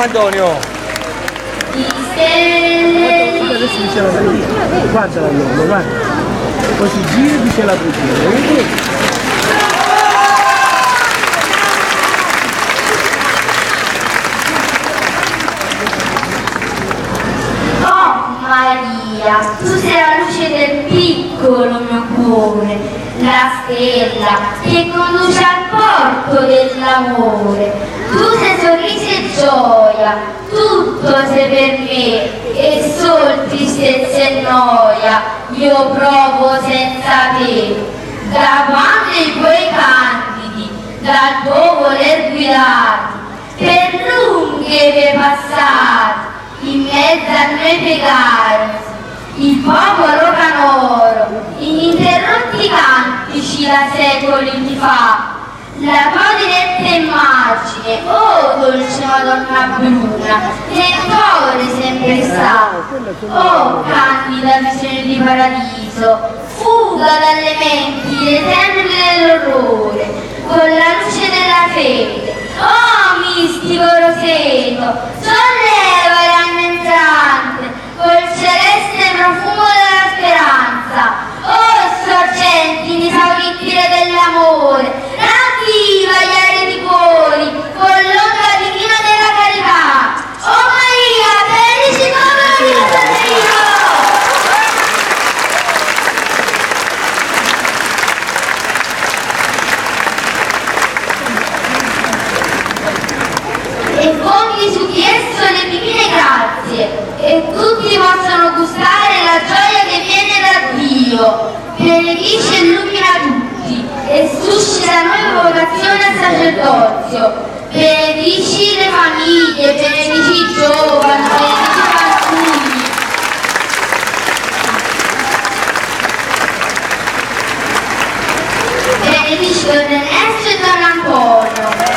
Antonio! Di stelle. Adesso dice la preghiera. Guarda la nonna, guarda. Poi si gira e dice la preghiera. Maria, tu sei la luce del piccolo mio cuore, la stella che conduce al porto dell'amore. Tu sei sorriso e gioia, tutto sei per me, e sol tristezza e noia io provo senza te. Da quando i tuoi candidi, dal tuo voler guidati, per lunghe vie passate, in mezzo a noi pecati, il popolo canoro, ininterrotti cantici da secoli ti fa, la tua diretta immagine, oh dolce Madonna bruna, nel cuore sempre sta, oh candida visione di paradiso, fuga dalle menti le tenebre dell'orrore, con la luce della fede, oh mistico roseto, solleva l'anima entrante, col celeste profumo della speranza, oh sorgenti inesauribile dell'amore, ravviva gli aridi cuori, con l'onda divina della carità, oh Maria, benedici come la Dio! E fondi su di esso le divine grazie, e tutti possono gustare la gioia che viene da Dio. Benedice e illumina tutti, e suscita nuova vocazione al sacerdozio. Benedici le famiglie, benedici i giovani, benedici i bambini. Benedici Don Ernesto e Don Antonio.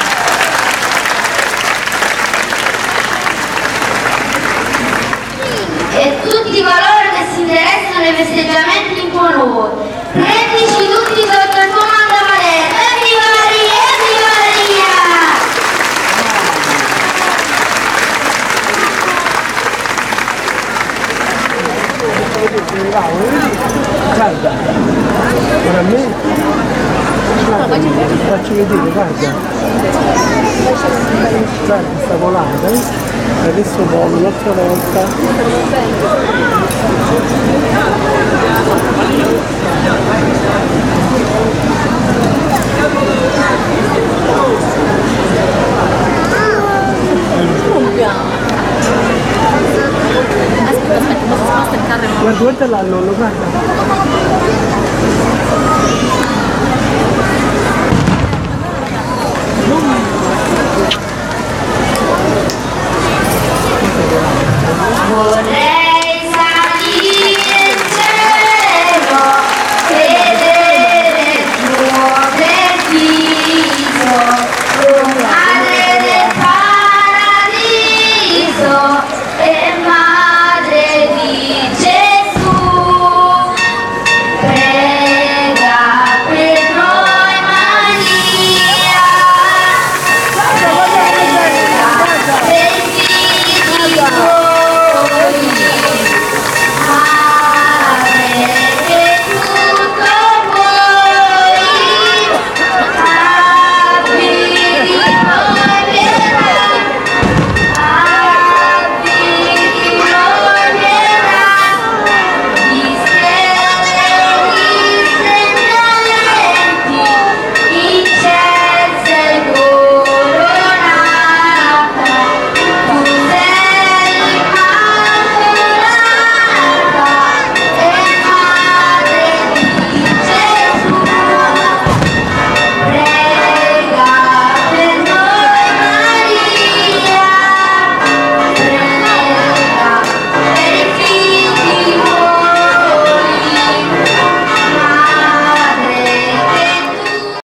E tutti coloro che si interessano ai festeggiamenti in tuo onore. Prendici tutti sotto il comando materno. Evviva Maria! Evviva Maria! Guarda, ora a me, guarda, ti faccio vedere, guarda. Guarda, sta volata, adesso volo un'altra volta. Aspetta, posso stare il carro? Guarda là, nonno, guarda.